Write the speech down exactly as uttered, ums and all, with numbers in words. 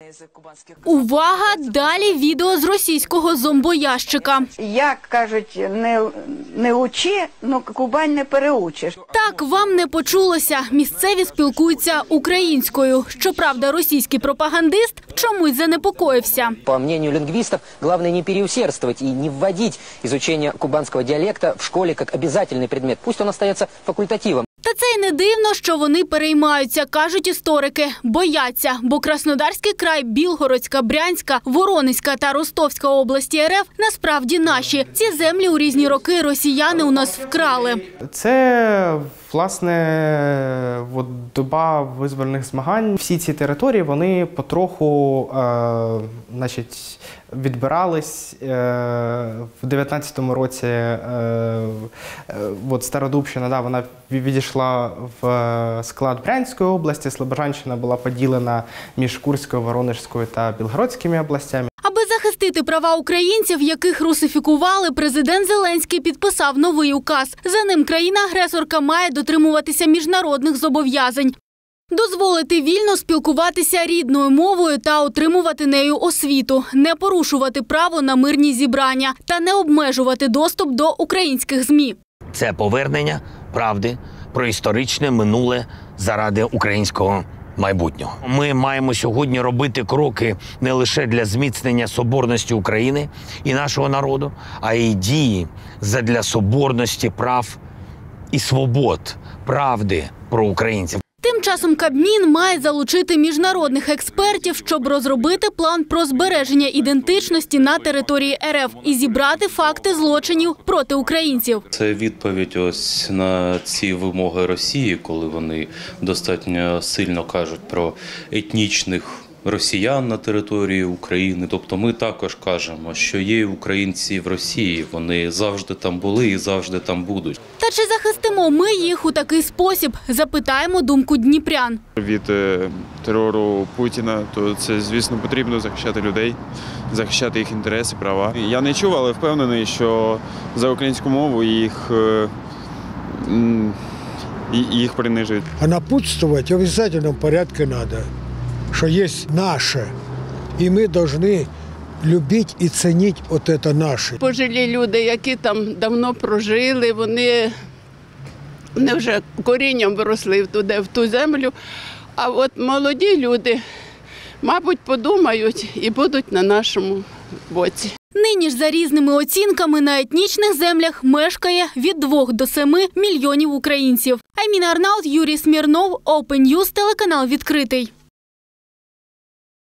Увага! Далі відео з російського зомбоящика. Як кажуть, не, не учи, ну Кубань не переучиш. Так, вам не почулося. Місцеві спілкуються українською. Щоправда, російський пропагандист чомусь занепокоївся. По мнению лингвистов, главное не переусердствовать и не вводить изучение кубанского диалекта в школе как обязательный предмет. Пусть он остается факультативом. Та це й не дивно, що вони переймаються, кажуть історики. Бояться, бо Краснодарський край, Білгородська, Брянська, Воронезька та Ростовська області РФ насправді наші. Ці землі у різні роки росіяни у нас вкрали. Це, власне, от доба визвольних змагань. Всі ці території, вони потроху е, значить, відбирались. Е, в дев'ятнадцятому році е, е, от Стародубщина, да, вона відійшла в склад Брянської області, Слобожанщина була поділена між Курською, Воронежською та Білгородськими областями. Аби захистити права українців, яких русифікували, президент Зеленський підписав новий указ. За ним країна-агресорка має дотримуватися міжнародних зобов'язань. Дозволити вільно спілкуватися рідною мовою та отримувати нею освіту, не порушувати право на мирні зібрання та не обмежувати доступ до українських ЗМІ. Це повернення правди про історичне минуле заради українського майбутнього. Ми маємо сьогодні робити кроки не лише для зміцнення соборності України і нашого народу, а й дії задля соборності прав і свобод, правди про українців. Тим часом Кабмін має залучити міжнародних експертів, щоб розробити план про збереження ідентичності на території РФ і зібрати факти злочинів проти українців. Це відповідь ось на ці вимоги Росії, коли вони достатньо сильно кажуть про етнічних росіян на території України. Тобто ми також кажемо, що є українці в Росії, вони завжди там були і завжди там будуть. Та чи захистимо ми їх у такий спосіб? Запитаємо думку дніпрян. Від терору Путіна, то це, звісно, потрібно захищати людей, захищати їх інтереси, права. Я не чув, але впевнений, що за українську мову їх, їх принижують. А напутствовать в обязательном порядке надо, что есть наше, и мы должны любить і цінити от це наше. Пожилі люди, які там давно прожили, вони, вони вже корінням виросли туди, в ту землю. А от молоді люди, мабуть, подумають і будуть на нашому боці. Нині ж за різними оцінками на етнічних землях мешкає від двох до семи мільйонів українців. Айміна Арнаут, Юрій Смірнов, Open News, телеканал «Відкритий».